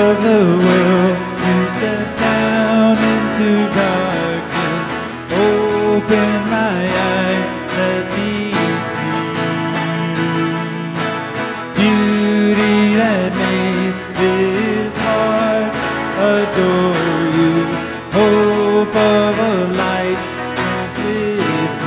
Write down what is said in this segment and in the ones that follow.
of the world, you step down into darkness. Open my eyes, let me see beauty that made this heart adore you. Hope of a life spent with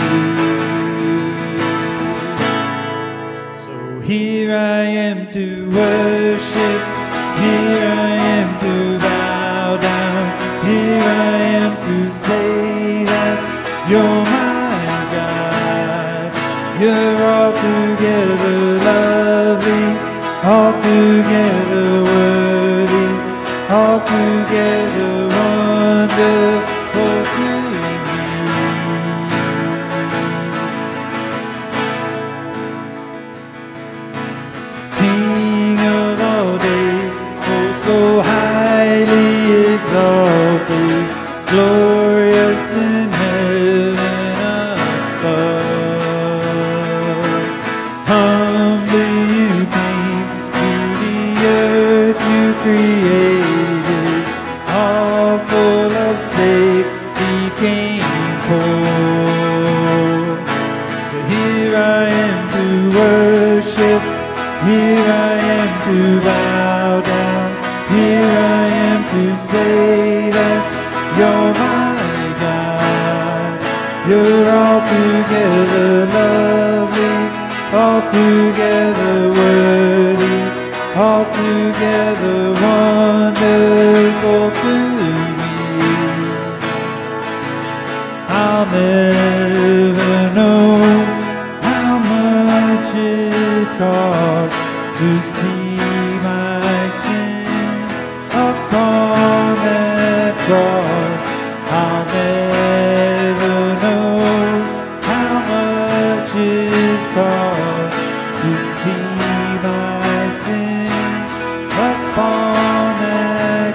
you. So here I am to worship, here I am to bow down, here I am to say that you're my God. You're altogether lovely, altogether worthy, altogether wonderful to me. King of all days, oh so highly exalted, glorious in heaven above. Humbly you came to the earth you created, all full of safety became poor. So here I am to worship, here I am to bow down, here I am to say that you're my God. You're altogether lovely, altogether worthy, altogether wonderful to me. I'll never know how much it costs to see my sin upon that cross. I'll never know how much it costs to see my sin upon that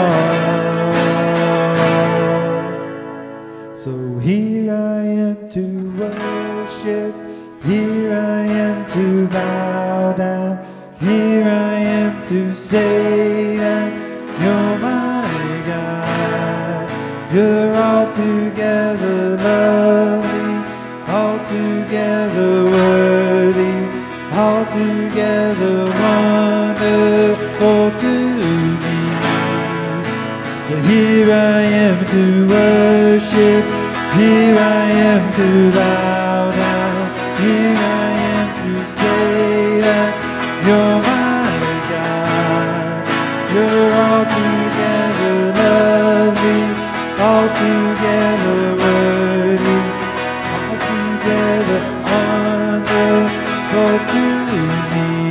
cross. So here I am to worship, here I am to bow down, here I am to say that you're my God. You're altogether lovely, altogether worthy, altogether wonderful to me. So here I am to worship, here I am to bow down, here I am to say that you're my God. You're altogether lovely, altogether worthy, altogether wonderful to me.